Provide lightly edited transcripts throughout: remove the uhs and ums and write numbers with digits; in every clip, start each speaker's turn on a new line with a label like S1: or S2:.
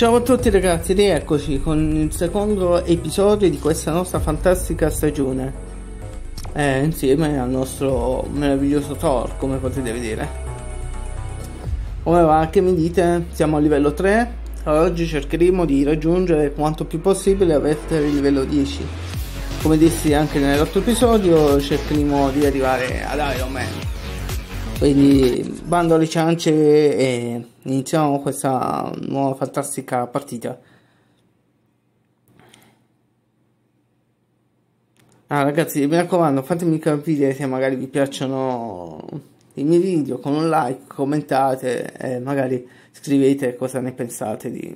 S1: Ciao a tutti ragazzi, rieccoci con il secondo episodio di questa nostra fantastica stagione, insieme al nostro meraviglioso Thor, come potete vedere. Come va? Che mi dite? Siamo a livello 3, oggi cercheremo di raggiungere quanto più possibile avere il livello 10. Come dissi anche nell'altro episodio, cercheremo di arrivare ad Iron Man. Quindi bando alle ciance e iniziamo questa nuova fantastica partita. Ragazzi, mi raccomando, fatemi capire se magari vi piacciono i miei video con un like, commentate e magari scrivete cosa ne pensate di...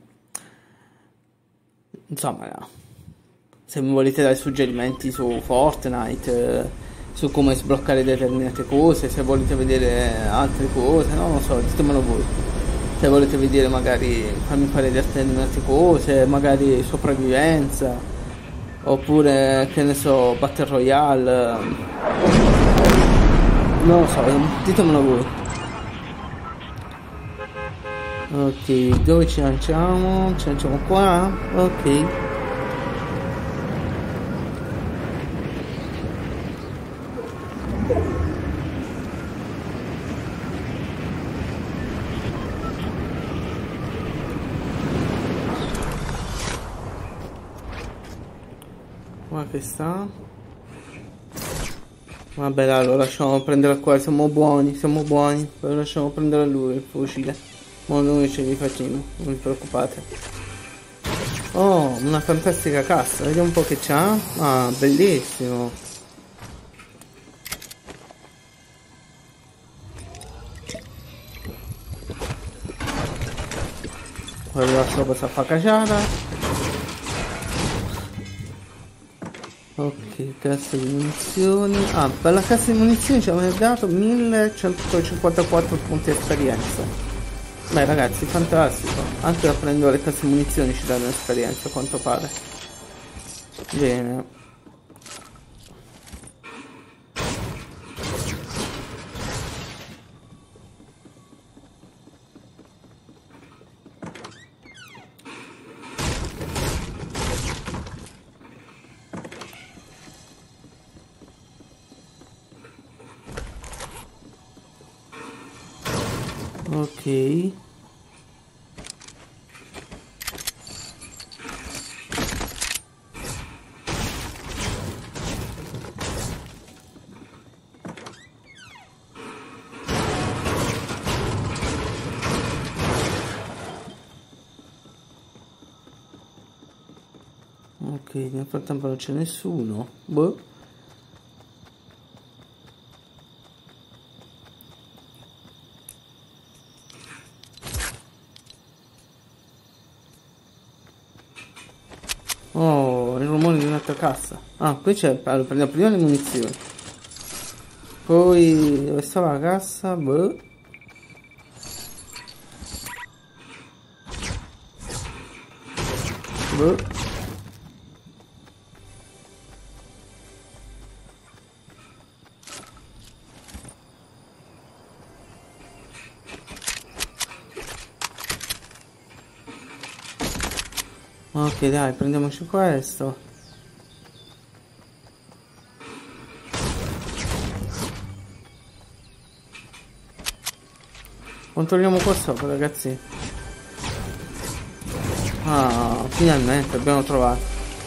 S1: Insomma, se mi volete dare suggerimenti su Fortnite, su come sbloccare determinate cose, se volete vedere altre cose, non lo so, ditemelo voi. Se volete vedere magari farmi fare determinate cose, magari sopravvivenza, oppure che ne so, Battle Royale, non lo so, ditemelo voi. Ok, dove ci lanciamo? Ci lanciamo qua? Ok. Qua che sta? Vabbè dai, lo lasciamo prendere qua, siamo buoni, lo lasciamo prendere a lui il fucile. Ma noi ce li facciamo, non vi preoccupate. Oh, una fantastica cassa, vediamo un po' che c'ha. Ah, bellissimo. Quello sopra sta fa cacciata. Ok, cassa di munizioni. Ah, per la cassa di munizioni ci aveva dato 1154 punti esperienza. Beh ragazzi, fantastico. Anche prendendo le casse di munizioni ci danno esperienza a quanto pare. Bene. Ok. Ok, nel frattempo non c'è nessuno. Boh. Oh, il rumore di un'altra cassa. Ah, qui c'è. Allora, prendiamo prima le munizioni. Poi dove stava la cassa? Boh. Boh. Ok dai, prendiamoci questo. Controlliamo qua sopra ragazzi. Ah, finalmente abbiamo trovato.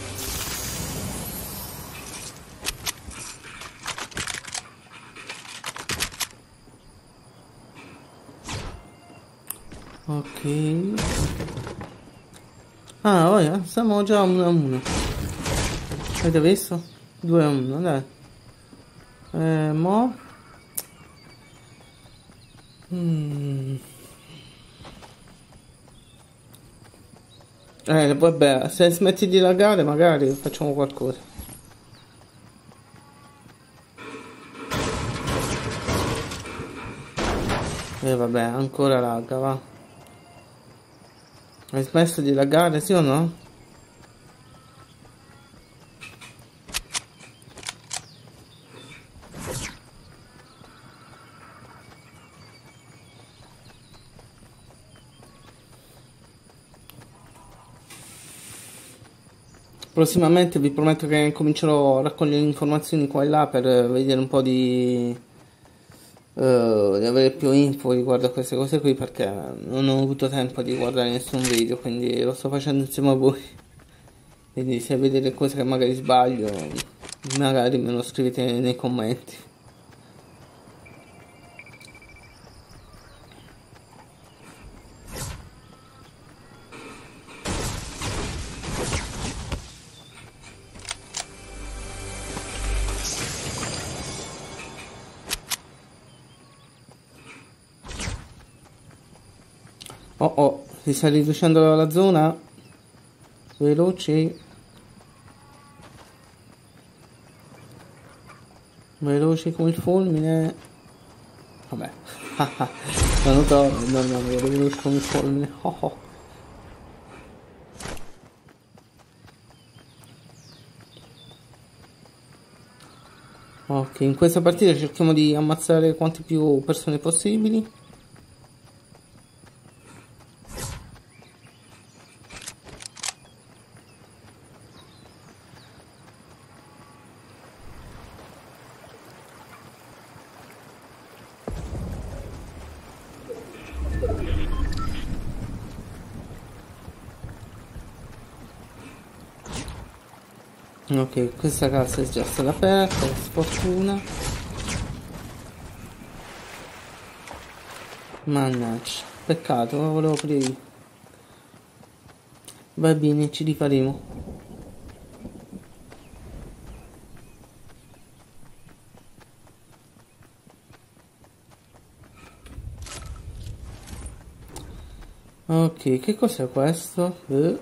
S1: Ok. Ah, ora siamo già 1-1. Avete visto? 2-1, dai. Mo. Vabbè, se smetti di laggare magari facciamo qualcosa. Vabbè, ancora lagga, va. Hai smesso di laggare, sì o no? prossimamente vi prometto che comincerò a raccogliere informazioni qua e là per vedere un po' di avere più info riguardo a queste cose qui, perché non ho avuto tempo di guardare nessun video, quindi lo sto facendo insieme a voi. Quindi se vedete cose che magari sbaglio, magari me lo scrivete nei commenti. Oh oh, si sta riducendo la zona. Veloci. Veloci come il fulmine. Vabbè. Non veloci come il fulmine. Oh oh. Ok, in questa partita cerchiamo di ammazzare quante più persone possibili. Ok, questa casa è già stata aperta, per sfortuna. Mannaggia, peccato, lo volevo aprire. Va bene, ci rifaremo. Ok, che cos'è questo?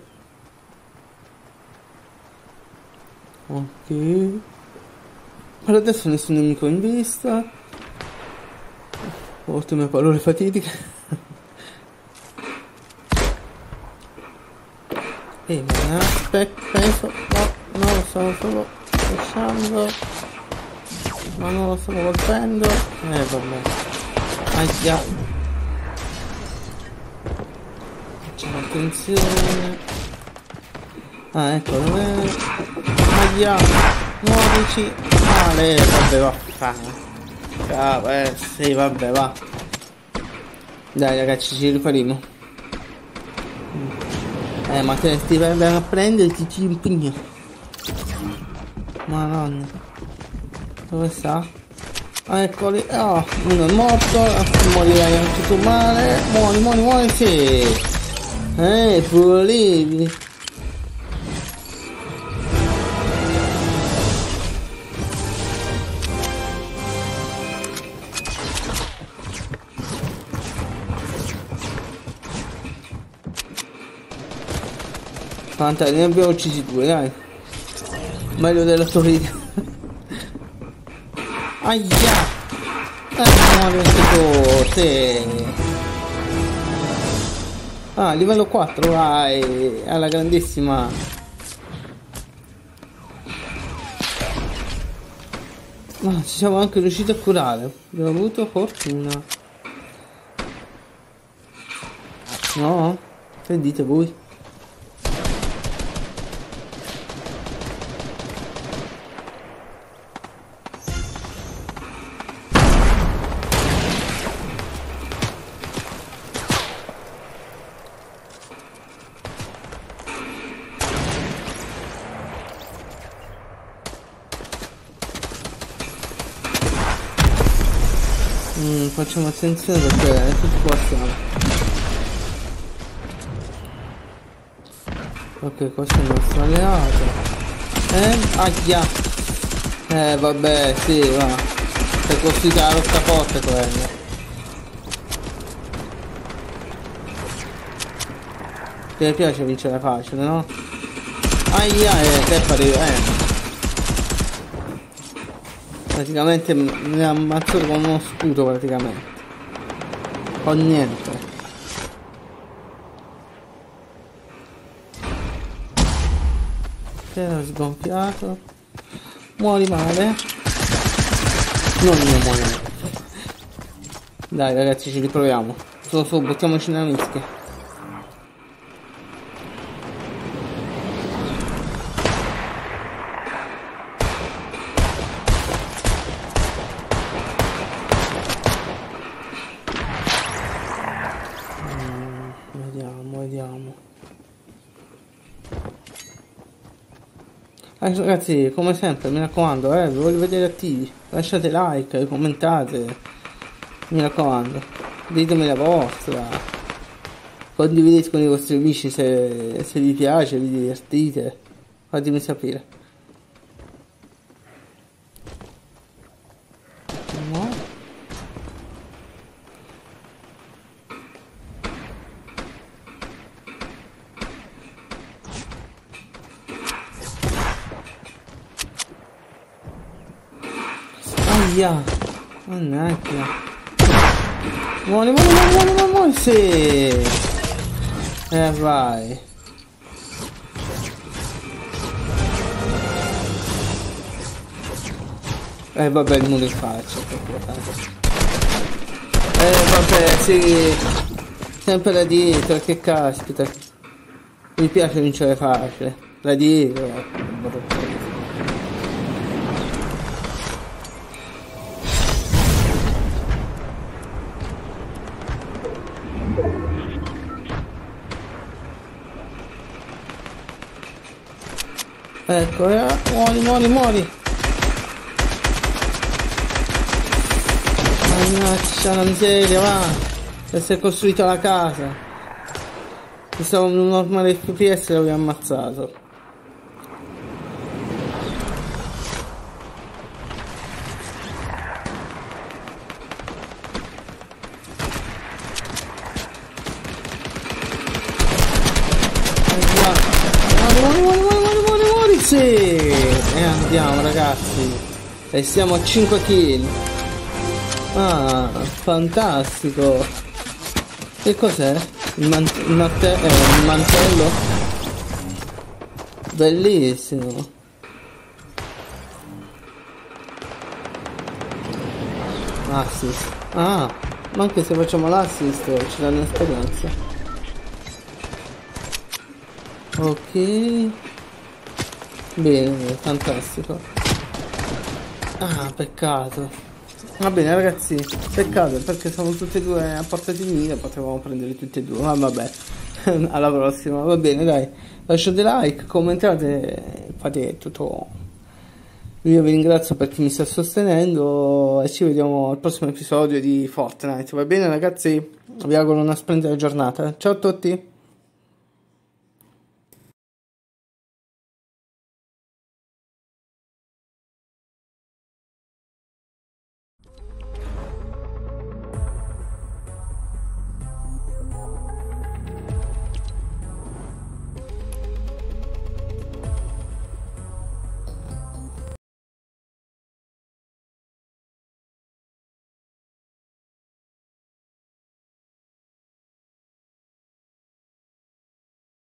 S1: Ok, per adesso nessun nemico in vista. Ottime parole fatidiche. Ma penso, no, non lo stavo solo lasciando, ma non lo stavo colpendo. Vabbè, ahia, facciamo attenzione. Ah, ecco, dov'è? Ahia, muovici. Male, vabbè, va. Sì, vabbè, va. Dai ragazzi, ci rifaremo. Ma te ti vengono a prendere, ti impegno. Madonna. Dove sta? Ah, eccoli. Oh, uno è morto. Morirai anche tu male. Muori, sì. Volevi. Fantastico, ne abbiamo uccisi due, dai. Meglio della tua vita. Aia! Muore anche tu, sì. Ah, livello 4, vai. Alla grandissima. Ma ci siamo anche riusciti a curare. Abbiamo avuto fortuna. No? Che dite voi? Facciamo attenzione perché è tutto qua siamo. Ok, questo è il nostro alleato. Ahia. Vabbè, sì, va. È costruita la roccaforte quella. Ti piace vincere facile, no? Ahia, che pare, praticamente mi ha ammazzato con uno scudo praticamente. Con niente. Che era sgonfiato. Muori male. Non io muoio. Dai ragazzi, ci riproviamo. Su, buttiamoci nella mischia. Ragazzi, come sempre, mi raccomando, vi voglio vedere attivi. Lasciate like, commentate. Mi raccomando, ditemi la vostra. Condividete con i vostri amici se vi piace, vi divertite. Fatemi sapere. No? Aia! Mannaggia! Muori, sì! Vai! Vabbè, il muro in faccia, vabbè, sì! Sempre da dietro, che caspita! Mi piace vincere facile! Da dietro! Ecco, muori! Mannaggia la miseria, va! E si è costruita la casa! Mi stavo in un normale FPS e l'avevo ammazzato. Muori! Sì! E andiamo ragazzi! E siamo a 5 kill! Ah, fantastico! Che cos'è? Il mantello? Bellissimo! Assist. Ah, ma anche se facciamo l'assist ci danno esperienza. Ok. Bene, fantastico. Ah, peccato. Va bene ragazzi, peccato perché siamo tutti e due a portata di mira, potevamo prendere tutti e due, ma vabbè, alla prossima, va bene dai, lasciate like, commentate, fate tutto. Io vi ringrazio per chi mi sta sostenendo e ci vediamo al prossimo episodio di Fortnite, va bene ragazzi? Vi auguro una splendida giornata, ciao a tutti!